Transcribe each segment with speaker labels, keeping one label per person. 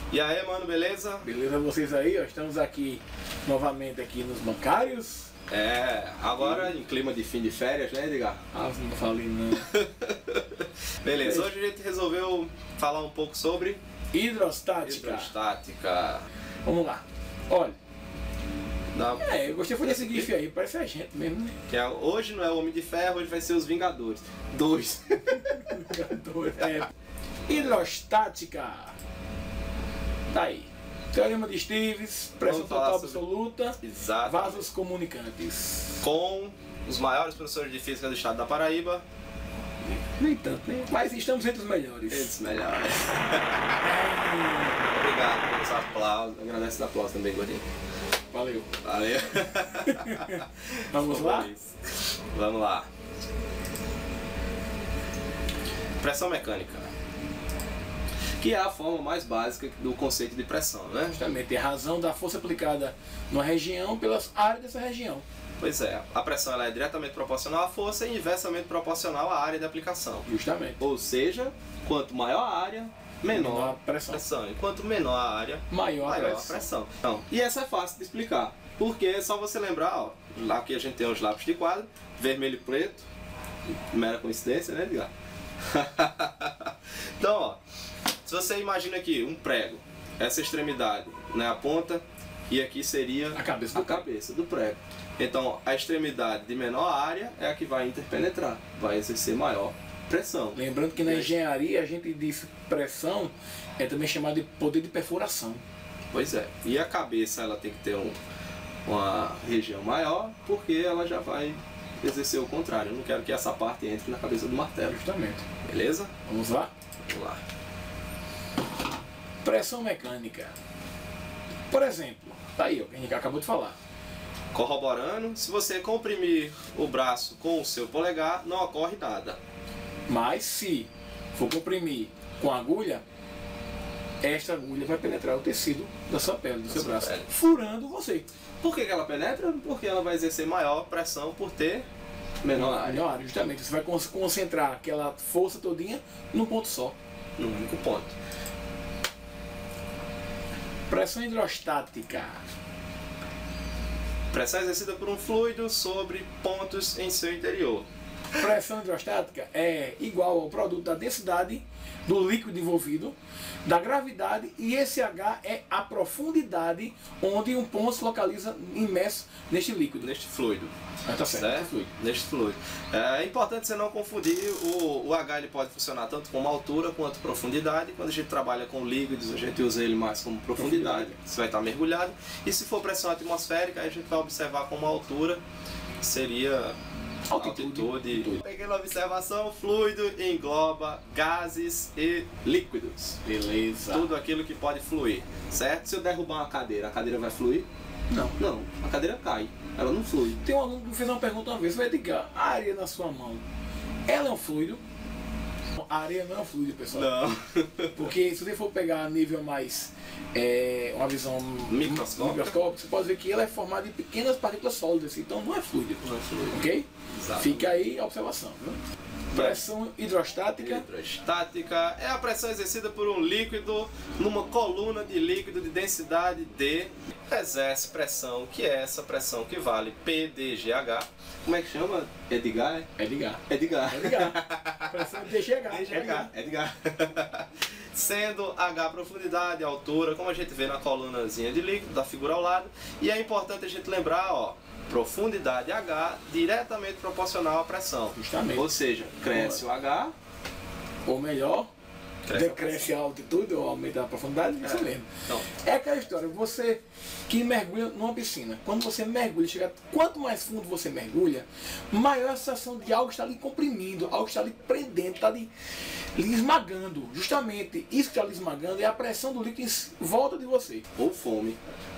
Speaker 1: E aí, mano, beleza?
Speaker 2: Beleza vocês aí, ó, estamos aqui novamente aqui nos bancários.
Speaker 1: Agora em clima de fim de férias, né, Edgar?
Speaker 2: Ah, não falei não.
Speaker 1: Beleza, hoje a gente resolveu falar um pouco sobre
Speaker 2: Hidrostática.
Speaker 1: hidrostática.
Speaker 2: Vamos lá. Olha,
Speaker 1: Da-
Speaker 2: eu gostei foi desse gif aí, parece a gente mesmo, né?
Speaker 1: Hoje não é o Homem de Ferro, hoje vai ser os Vingadores. Dois.
Speaker 2: Hidrostática. Tá aí. Teorema de Stevens, pressão
Speaker 1: Vamos falar
Speaker 2: total
Speaker 1: sobre-
Speaker 2: absoluta,
Speaker 1: Exato.
Speaker 2: vasos comunicantes.
Speaker 1: Com os maiores professores de física do estado da Paraíba.
Speaker 2: Nem tanto, né? Mas estamos entre os melhores.
Speaker 1: Eles melhores. Obrigado pelos aplausos. Agradeço os aplausos também, Gordinho.
Speaker 2: Valeu.
Speaker 1: Valeu.
Speaker 2: Vamos lá?
Speaker 1: Vamos lá. Pressão mecânica. Que é a forma mais básica do conceito de pressão, né?
Speaker 2: Justamente, a razão da força aplicada numa região pelas áreas dessa região.
Speaker 1: Pois é, a pressão ela é diretamente proporcional à força e inversamente proporcional à área de aplicação.
Speaker 2: Justamente.
Speaker 1: Ou seja, quanto maior a área, menor
Speaker 2: a pressão.
Speaker 1: E quanto menor a área,
Speaker 2: Maior a
Speaker 1: a
Speaker 2: pressão.
Speaker 1: pressão. Então, e essa é fácil de explicar. Porque é só você lembrar, ó, lá que a gente tem os lápis de quadro, vermelho e preto, mera coincidência, né, Edgar? Então, ó, se você imagina aqui um prego, essa extremidade, né, a ponta, e aqui seria
Speaker 2: A cabeça do
Speaker 1: cabeça do prego. Então, a extremidade de menor área é a que vai interpenetrar, vai exercer maior pressão.
Speaker 2: Lembrando que na engenharia a gente diz pressão é também chamado de poder de perfuração.
Speaker 1: Pois é. E a cabeça ela tem que ter uma região maior, porque ela já vai exercer o contrário. Eu não quero que essa parte entre na cabeça do martelo.
Speaker 2: Justamente.
Speaker 1: Beleza?
Speaker 2: Vamos lá?
Speaker 1: Vamos lá.
Speaker 2: Pressão mecânica. Por exemplo, tá aí, ó, que a gente acabou de falar.
Speaker 1: Corroborando, se você comprimir o braço com o seu polegar, não ocorre nada.
Speaker 2: Mas se for comprimir com agulha, esta agulha vai penetrar o tecido da sua pele, do seu
Speaker 1: sua
Speaker 2: braço,
Speaker 1: pele.
Speaker 2: furando você.
Speaker 1: Por que ela penetra? Porque ela vai exercer maior pressão por ter menor área.
Speaker 2: Melhor área, justamente. Você vai concentrar aquela força todinha num ponto só.
Speaker 1: No único ponto.
Speaker 2: Pressão hidrostática.
Speaker 1: Pressão exercida por um fluido sobre pontos em seu interior.
Speaker 2: Pressão hidrostática é igual ao produto da densidade do líquido envolvido, da gravidade, e esse H é a profundidade onde um ponto se localiza imerso neste líquido.
Speaker 1: Neste fluido.
Speaker 2: Tá certo.
Speaker 1: Certo?
Speaker 2: Fluido.
Speaker 1: Neste fluido. É importante você não confundir, o H ele pode funcionar tanto como altura quanto profundidade. Quando a gente trabalha com líquidos, a gente usa ele mais como profundidade. Você vai estar mergulhado. E se for pressão atmosférica, a gente vai observar como altura seria altitude. Pequena observação, fluido engloba gases e líquidos.
Speaker 2: Beleza.
Speaker 1: Tudo aquilo que pode fluir, certo? Se eu derrubar uma cadeira, a cadeira vai fluir?
Speaker 2: Não.
Speaker 1: Não, a cadeira cai, ela não flui.
Speaker 2: Tem um aluno que me fez uma pergunta uma vez, vai Edgar, a areia na sua mão, ela é um fluido? A areia não é um fluido, pessoal.
Speaker 1: Não.
Speaker 2: Porque se você for pegar a nível mais, uma visão
Speaker 1: Microscópica,
Speaker 2: você pode ver que ela é formada de pequenas partículas sólidas, então não é fluido.
Speaker 1: Não é fluido.
Speaker 2: Ok?
Speaker 1: Exato.
Speaker 2: Fica aí a observação. Viu? Pressão hidrostática.
Speaker 1: Hidrostática é a pressão exercida por um líquido numa coluna de líquido de densidade D. Exerce pressão, que é essa pressão que vale PdGH. Como é que chama? Edgar?
Speaker 2: Edgar.
Speaker 1: Edgar.
Speaker 2: Pressão DGH.
Speaker 1: Edgar. Sendo H profundidade, altura, como a gente vê na colunazinha de líquido, da figura ao lado. E é importante a gente lembrar, ó, profundidade H diretamente proporcional à pressão.
Speaker 2: Justamente.
Speaker 1: Ou seja, cresce o H,
Speaker 2: Ou melhor,
Speaker 1: Cresce a
Speaker 2: decresce a altitude ou aumenta a profundidade, isso mesmo.
Speaker 1: Então,
Speaker 2: É aquela história, você que mergulha numa piscina, quando você mergulha, quanto mais fundo você mergulha, maior a sensação de algo está ali comprimindo, algo está ali prendendo, está ali lhe esmagando. Justamente isso que está lhe esmagando é a pressão do líquido em volta de você.
Speaker 1: ou fome.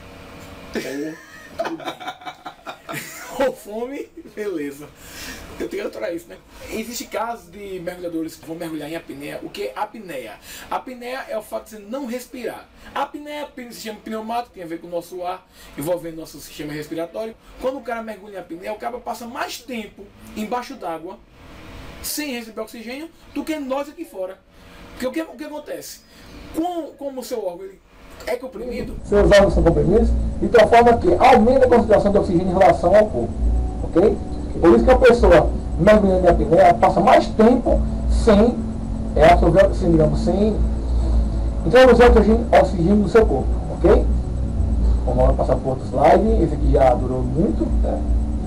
Speaker 2: Ou fome, beleza. Eu tenho que aturar isso, né? Existem casos de mergulhadores que vão mergulhar em apneia. O que é apneia? Apneia é o fato de você não respirar. A apneia é um sistema pneumático, tem a ver com o nosso ar, envolvendo nosso sistema respiratório. Quando o cara mergulha em apneia, o cara passa mais tempo embaixo d'água, sem receber oxigênio, do que nós aqui fora. Porque o que acontece? Como o seu órgão ele é comprimido.
Speaker 3: Seus órgãos são comprimidos, de tal forma que aumenta a concentração de oxigênio em relação ao corpo. Ok? Por isso que a pessoa mergulhando em apneia passa mais tempo sem absorver, sem introduzir oxigênio no seu corpo. Ok? Vamos passar por outro slide. Esse aqui já durou muito. Né?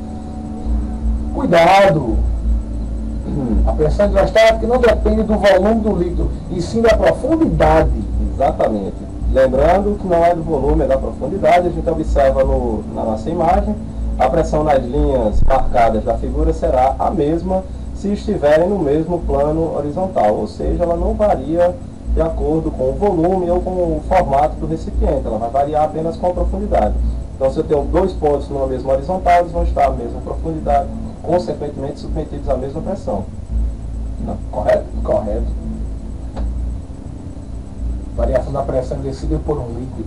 Speaker 3: Cuidado! A pressão hidrostática não depende do volume do líquido, e sim da profundidade.
Speaker 4: Exatamente. Lembrando que não é do volume, é da profundidade. A gente observa na nossa imagem, a pressão nas linhas marcadas da figura será a mesma se estiverem no mesmo plano horizontal, ou seja, ela não varia de acordo com o volume ou com o formato do recipiente, ela vai variar apenas com a profundidade. Então, se eu tenho dois pontos numa mesma horizontal, eles vão estar à mesma profundidade, consequentemente submetidos à mesma pressão.
Speaker 3: Não, correto? Correto. Variação da pressão descida por um líquido.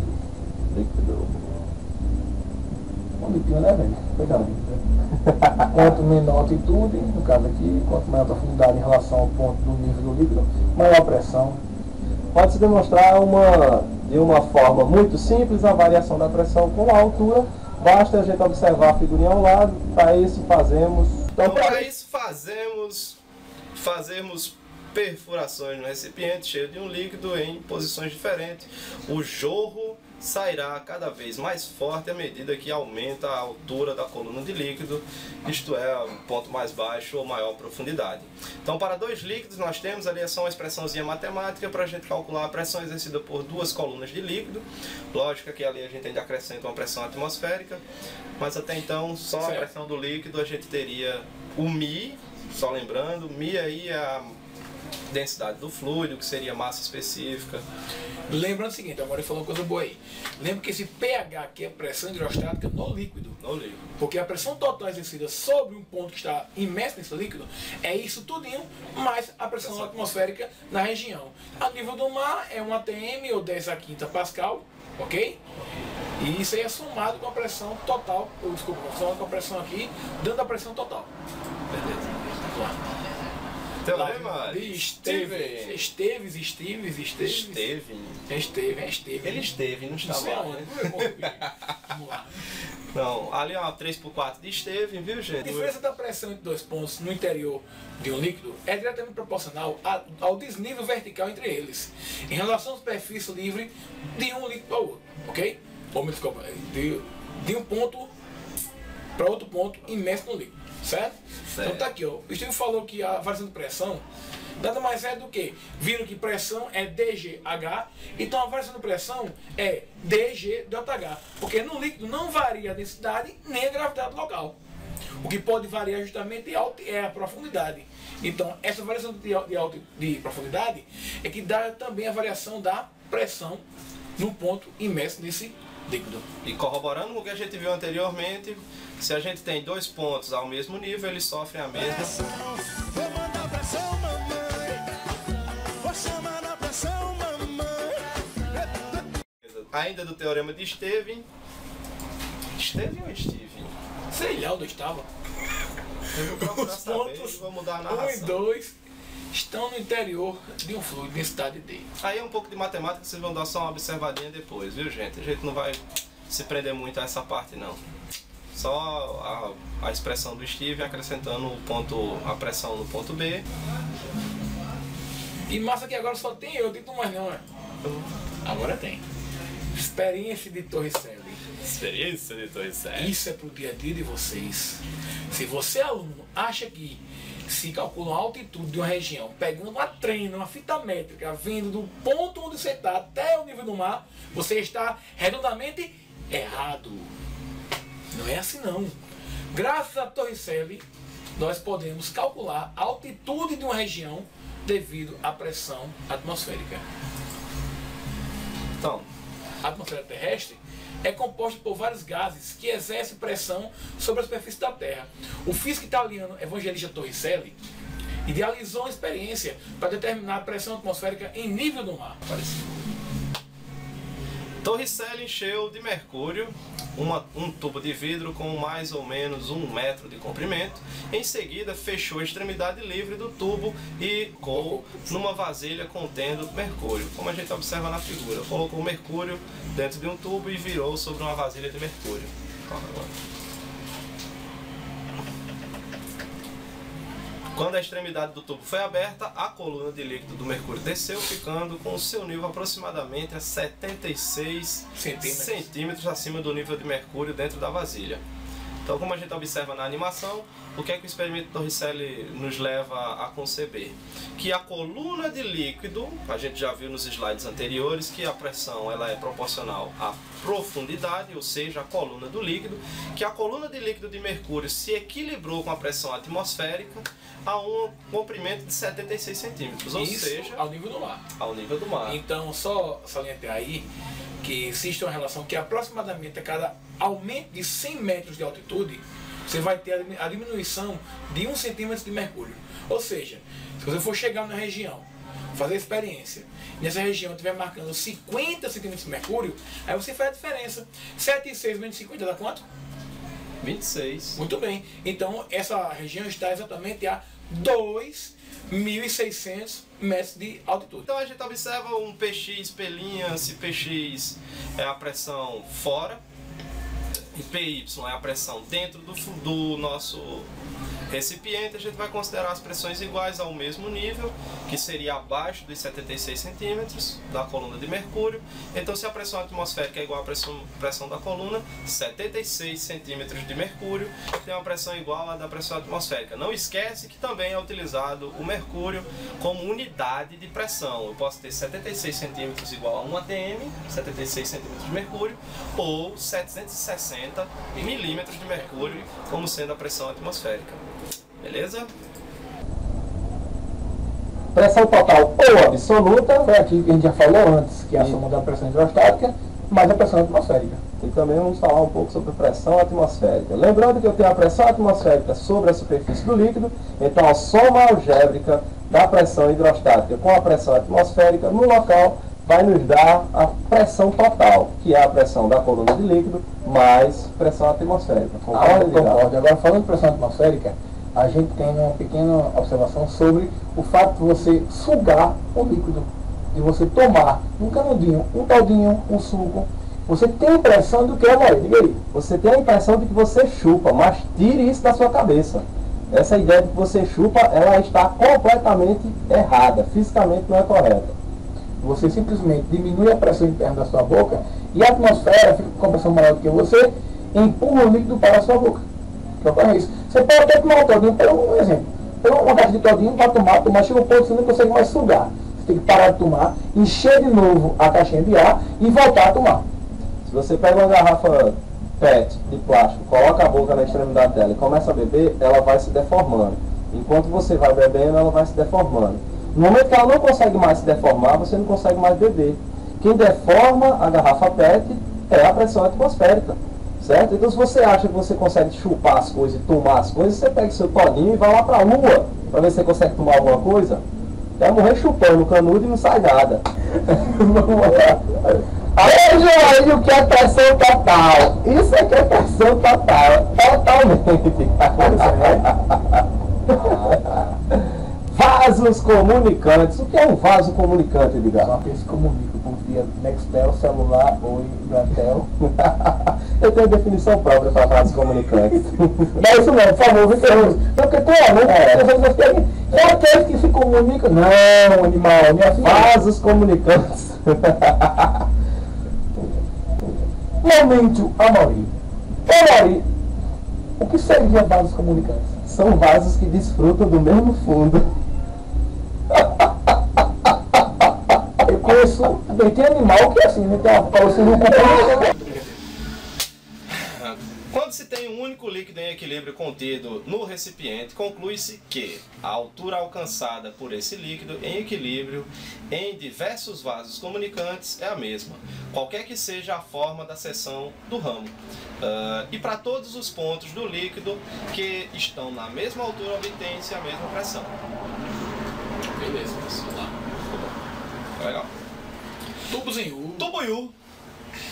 Speaker 3: Um líquido, né, velho? Cuidado. Quanto menor a altitude, no caso aqui, quanto maior a profundidade em relação ao ponto do nível do líquido, maior a pressão.
Speaker 4: Pode-se demonstrar de uma forma muito simples a variação da pressão com a altura. Basta a gente observar a figurinha ao lado. Para isso fazemos...
Speaker 1: Então, para isso fazemos perfurações no recipiente cheio de um líquido em posições diferentes. O jorro sairá cada vez mais forte à medida que aumenta a altura da coluna de líquido, isto é, um ponto mais baixo ou maior profundidade. Então, para dois líquidos, nós temos ali só uma expressãozinha matemática para a gente calcular a pressão exercida por duas colunas de líquido. Lógico que ali a gente ainda acrescenta uma pressão atmosférica, mas até então, só a pressão do líquido a gente teria o μ, só lembrando, μ aí é a densidade do fluido, que seria massa específica.
Speaker 2: Lembrando o seguinte, agora ele falou uma coisa boa aí. Lembra que esse pH aqui é pressão hidrostática no líquido. Porque a pressão total exercida sobre um ponto que está imerso nesse líquido é isso tudinho, mais a pressão atmosférica na região. A nível do mar é 1 atm ou 10 a quinta pascal, ok? E isso aí é somado com a pressão total, somado com a pressão aqui, dando a pressão total. Beleza? Vamos lá.
Speaker 1: Teorema
Speaker 2: de Esteves.
Speaker 1: Ele esteve, não está lá.
Speaker 2: Vamos lá.
Speaker 1: Não, ali é uma 3/4 de Esteves, viu, gente?
Speaker 2: A diferença da pressão entre dois pontos no interior de um líquido é diretamente proporcional ao desnível vertical entre eles, em relação à superfície livre de um líquido para o outro, ok? De um ponto para outro ponto imerso no líquido. Certo? Então tá aqui, ó. O Steve falou que a variação de pressão nada mais é do que, viram que pressão é dGH, então a variação de pressão é dG/H, porque no líquido não varia a densidade nem a gravidade local. O que pode variar justamente é a profundidade. Então essa variação de profundidade é que dá também a variação da pressão no ponto imerso nesse líquido.
Speaker 1: E corroborando com o que a gente viu anteriormente, se a gente tem dois pontos ao mesmo nível, eles sofrem a mesma pressão.
Speaker 5: Vou mandar pressão, mamãe. Vou chamar na pressão, mamãe.
Speaker 1: Ainda do teorema de Esteves. Esteves ou Steve?
Speaker 2: Sei lá onde eu estava.
Speaker 1: Eu vou procurar
Speaker 2: Os
Speaker 1: saber,
Speaker 2: pontos
Speaker 1: vou mudar a
Speaker 2: 1
Speaker 1: narração.
Speaker 2: e 2 estão no interior de um fluido, densidade D.
Speaker 1: Aí é um pouco de matemática, vocês vão dar só uma observadinha depois, viu, gente? A gente não vai se prender muito a essa parte, não. Só a expressão do Steve acrescentando a pressão no ponto B.
Speaker 2: E massa que agora só tem eu, digo mais não, é? Agora tem. Experiência de Torricelli.
Speaker 1: Experiência de Torricelli.
Speaker 2: Isso é pro dia a dia de vocês. Se você, aluno, acha que se calcula a altitude de uma região, pegando uma trena, uma fita métrica, vindo do ponto onde você está até o nível do mar, você está redondamente errado. Não é assim não. Graças a Torricelli, nós podemos calcular a altitude de uma região devido à pressão atmosférica.
Speaker 1: Então,
Speaker 2: a atmosfera terrestre é composta por vários gases que exercem pressão sobre a superfície da Terra. O físico italiano Evangelista Torricelli idealizou uma experiência para determinar a pressão atmosférica em nível do mar.
Speaker 1: Torricelli encheu de mercúrio um tubo de vidro com mais ou menos 1 metro de comprimento. Em seguida, fechou a extremidade livre do tubo e colocou numa vasilha contendo mercúrio. Como a gente observa na figura, colocou o mercúrio dentro de um tubo e virou sobre uma vasilha de mercúrio. Quando a extremidade do tubo foi aberta, a coluna de líquido do mercúrio desceu, ficando com o seu nível aproximadamente a 76 centímetros acima do nível de mercúrio dentro da vasilha. Então, como a gente observa na animação, o que é que o experimento de Torricelli nos leva a conceber? Que a coluna de líquido, a gente já viu nos slides anteriores, que a pressão ela é proporcional à profundidade, ou seja, a coluna do líquido, que a coluna de líquido de mercúrio se equilibrou com a pressão atmosférica a um comprimento de 76 centímetros, ou seja,
Speaker 2: ao nível do mar.
Speaker 1: Ao nível do mar.
Speaker 2: Então, só salientar aí que existe uma relação que aproximadamente a cada aumento de 100 metros de altitude, você vai ter a diminuição de 1 centímetro de mercúrio. Ou seja, se você for chegar na região, fazer a experiência, nessa região estiver marcando 50 centímetros de mercúrio, aí você faz a diferença. 7 e 6 menos 50 dá quanto?
Speaker 1: 26.
Speaker 2: Muito bem. Então, essa região está exatamente a 2.600 metros de altitude.
Speaker 1: Então a gente observa um PX pelinha, se PX é a pressão fora, e PY é a pressão dentro do nosso recipiente, a gente vai considerar as pressões iguais ao mesmo nível, que seria abaixo dos 76 centímetros da coluna de mercúrio. Então, se a pressão atmosférica é igual à pressão da coluna, 76 centímetros de mercúrio tem uma pressão igual à da pressão atmosférica. Não esquece que também é utilizado o mercúrio como unidade de pressão. Eu posso ter 76 centímetros igual a 1 atm, 76 centímetros de mercúrio, ou 760 milímetros de mercúrio como sendo a pressão atmosférica. Beleza?
Speaker 3: Pressão total ou absoluta, foi aqui que a gente já falou antes, que é a soma da pressão hidrostática mais a pressão atmosférica.
Speaker 4: E também vamos falar um pouco sobre pressão atmosférica. Lembrando que eu tenho a pressão atmosférica sobre a superfície do líquido, então a soma algébrica da pressão hidrostática com a pressão atmosférica no local vai nos dar a pressão total, que é a pressão da coluna de líquido mais pressão atmosférica.
Speaker 3: Concordo. Agora, falando de pressão atmosférica, a gente tem uma pequena observação sobre o fato de você sugar o líquido, de você tomar um canudinho, um caldinho, um suco. Você tem a impressão do que é, Maria? Diga aí.
Speaker 4: Você tem a impressão de que você chupa, mas tire isso da sua cabeça. Essa ideia de que você chupa, ela está completamente errada, fisicamente não é correta.
Speaker 3: Você simplesmente diminui a pressão interna da sua boca e a atmosfera fica com a pressão maior do que você, empurra o líquido para a sua boca. Que ocorre isso. Você pode até tomar um todinho, por exemplo, uma caixa de todinho para tomar, chega um ponto que você não consegue mais sugar. Você tem que parar de tomar, encher de novo a caixinha de ar e voltar a tomar.
Speaker 4: Se você pega uma garrafa PET de plástico, coloca a boca na extremidade dela e começa a beber, ela vai se deformando. Enquanto você vai bebendo, ela vai se deformando. No momento que ela não consegue mais se deformar, você não consegue mais beber. Quem deforma a garrafa PET é a pressão atmosférica, certo? Então, se você acha que você consegue chupar as coisas e tomar as coisas, você pega seu todinho e vai lá para a lua para ver se você consegue tomar alguma coisa. Vai morrer chupando o canudo e não sai nada.
Speaker 3: Aí, João, o que é pressão total? Isso é que é pressão total. Totalmente.
Speaker 4: Vasos comunicantes. O que é um vaso comunicante, Edgar?
Speaker 3: Só que eles comunicam por via Nextel, celular ou Ibratel.
Speaker 4: Eu tenho a definição própria para vasos comunicantes.
Speaker 3: Não é isso mesmo, por favor, Vitor. Porque tu é aqueles que se comunicam. Não, animal, não é assim.
Speaker 4: Vasos comunicantes.
Speaker 3: Momento, Amaury. Amaury, o que seria vasos comunicantes?
Speaker 4: São vasos que desfrutam do mesmo fundo.
Speaker 3: Eu conheço, tem animal que é assim, né?
Speaker 1: Quando se tem um único líquido em equilíbrio contido no recipiente, conclui-se que a altura alcançada por esse líquido em equilíbrio em diversos vasos comunicantes é a mesma, qualquer que seja a forma da seção do ramo. E para todos os pontos do líquido que estão na mesma altura obtém-se a mesma pressão. Beleza, vamos lá. Legal.
Speaker 2: Tubos em U.
Speaker 1: Tubo em U.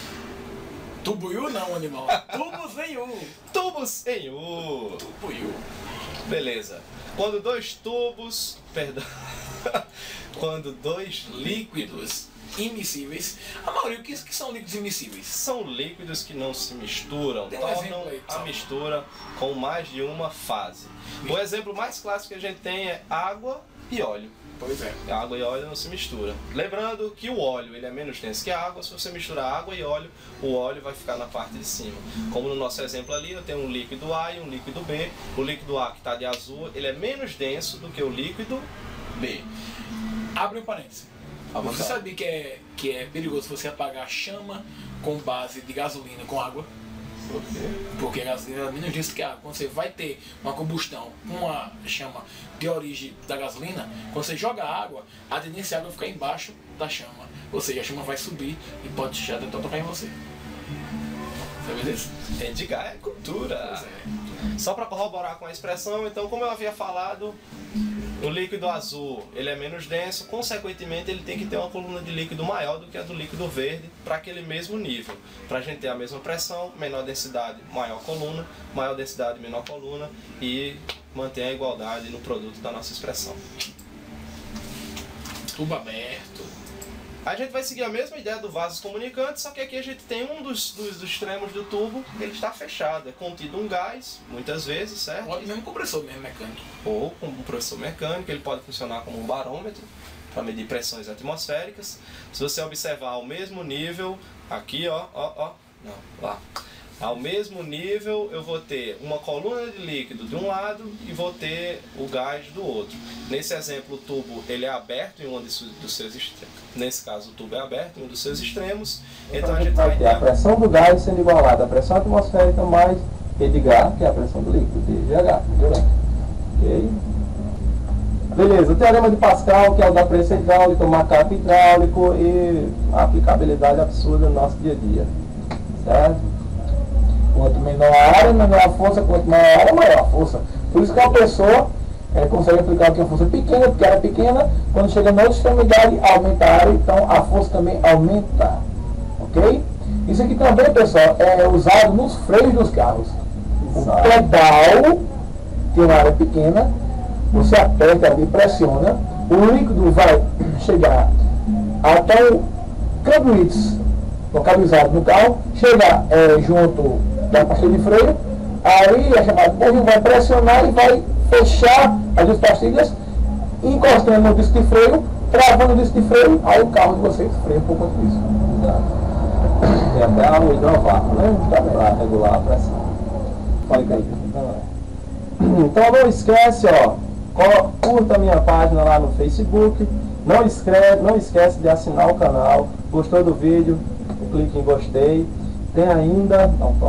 Speaker 2: Tubuiu não, animal. Tubos em U.
Speaker 1: Tubos em U.
Speaker 2: Tubuiu.
Speaker 1: Beleza. Quando dois tubos, perdão, quando dois líquidos
Speaker 2: Immiscíveis. A maioria, o que são líquidos immiscíveis?
Speaker 1: são líquidos que não se misturam,
Speaker 2: Tem um exemplo
Speaker 1: tornam
Speaker 2: aí,
Speaker 1: a
Speaker 2: pessoal.
Speaker 1: mistura com mais de uma fase. O exemplo mais clássico que a gente tem é água e óleo.
Speaker 2: Pois é.
Speaker 1: Água e óleo não se misturam. Lembrando que o óleo ele é menos denso que a água. Se você misturar água e óleo, o óleo vai ficar na parte de cima. Como no nosso exemplo ali, eu tenho um líquido A e um líquido B. O líquido A, que está de azul, ele é menos denso do que o líquido B.
Speaker 2: Abre um parênteses.
Speaker 1: À
Speaker 2: Você
Speaker 1: vontade.
Speaker 2: sabia que é perigoso você apagar chama com base de gasolina com água?
Speaker 1: Por quê?
Speaker 2: Porque a gasolina é menos densa que a água. Quando você vai ter uma combustão com uma chama de origem da gasolina, quando você joga água, a tendência é a água ficar embaixo da chama. Ou seja, a chama vai subir e pode já tentar tocar em você. Sabe disso?
Speaker 1: Indicar é cultura.
Speaker 2: Pois é.
Speaker 1: Só para corroborar com a expressão, então, como eu havia falado, o líquido azul ele é menos denso, consequentemente ele tem que ter uma coluna de líquido maior do que a do líquido verde para aquele mesmo nível. Para a gente ter a mesma pressão, menor densidade, maior coluna, maior densidade, menor coluna e manter a igualdade no produto da nossa expressão.
Speaker 2: Tubo aberto.
Speaker 1: A gente vai seguir a mesma ideia do vaso comunicante, só que aqui a gente tem um dos extremos do tubo, ele está fechado, é contido um gás, muitas vezes, certo?
Speaker 2: Pode mesmo compressor mesmo mecânico.
Speaker 1: Ou com um compressor mecânico, ele pode funcionar como um barômetro para medir pressões atmosféricas. Se você observar ao mesmo nível, aqui lá, ao mesmo nível eu vou ter uma coluna de líquido de um lado e vou ter o gás do outro. Nesse exemplo o tubo ele é aberto em um dos seus extremos. Nesse caso o tubo é aberto em um dos seus extremos. Então a gente vai
Speaker 4: ter a pressão do gás sendo igualada à pressão atmosférica mais P de H, que é a pressão do líquido, DGH. Ok? Beleza, o teorema de Pascal, que é o da pressão hidráulica, o macaco hidráulico e a aplicabilidade absurda no nosso dia a dia. Certo?
Speaker 3: Quanto menor a área, menor a força. Quanto maior a área, maior a força. Por isso que uma pessoa consegue aplicar aqui uma força pequena, porque ela é pequena. Quando chega na outra extremidade, aumenta a área, então a força também aumenta. Ok? Isso aqui também, pessoal, é usado nos freios dos carros.
Speaker 4: Exato.
Speaker 3: O pedal tem uma área pequena, você aperta ali, pressiona, o líquido vai chegar até o câmbio localizado no carro, chega junto da pastilha de freio, aí a chamada bobina vai pressionar e vai fechar as duas pastilhas, encostando no disco de freio, travando o disco de freio, aí o carro de vocês freia por conta disso.
Speaker 4: Tem até o hidrovácuo, né? Para regular a pressão. Pode cair. Então não esquece, ó, curta a minha página lá no Facebook, não esquece de assinar o canal, gostou do vídeo, clique em gostei, tem ainda,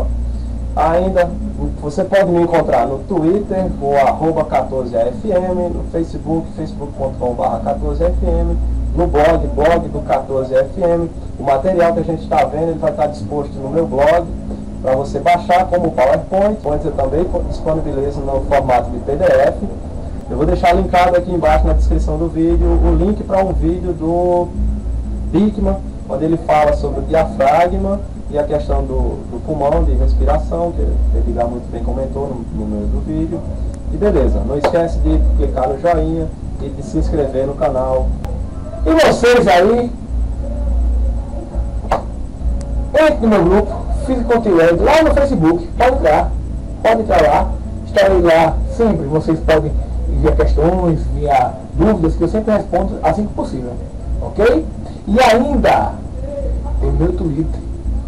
Speaker 4: você pode me encontrar no Twitter, o @14afm, no Facebook, facebook.com/14afm, no blog do 14fm, o material que a gente está vendo, ele vai estar disposto no meu blog, para você baixar como PowerPoint, onde eu também disponibilizo no formato de PDF. Eu vou deixar linkado aqui embaixo na descrição do vídeo o link para um vídeo do Bickman, onde ele fala sobre o diafragma e a questão do pulmão, de respiração, que o Edgar muito bem comentou no meio do vídeo. E beleza, não esquece de clicar no joinha e de se inscrever no canal.
Speaker 3: E vocês aí, entre no meu grupo, Física Contiúdo, lá no Facebook, pode entrar lá, estarei lá sempre, vocês podem enviar questões, enviar dúvidas, que eu sempre respondo assim que possível, ok? E ainda tem meu Twitter,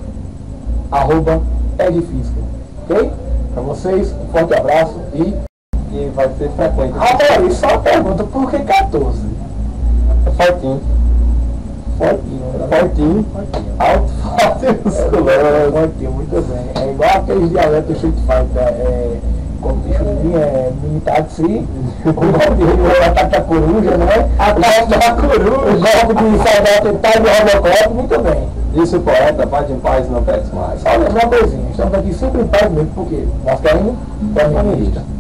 Speaker 3: @edfísica, ok? Para vocês, um forte abraço e
Speaker 4: vai ser frequente.
Speaker 3: agora, só uma pergunta, por que 14?
Speaker 4: É fortinho. Fortinho. Alto, forte e musculoso.
Speaker 3: Fortinho, muito bem. É igual aqueles dialetos do Street Fighter, como de churinha, militar de si, o golpe de ataque da coruja, né? Ataque da coruja. O golpe de saudade pai de Robocop, muito bem.
Speaker 4: Disse o poeta, paz em paz não peques mais.
Speaker 3: Só uma coisinha, estamos aqui sempre em paz mesmo, porque nós queremos feminista.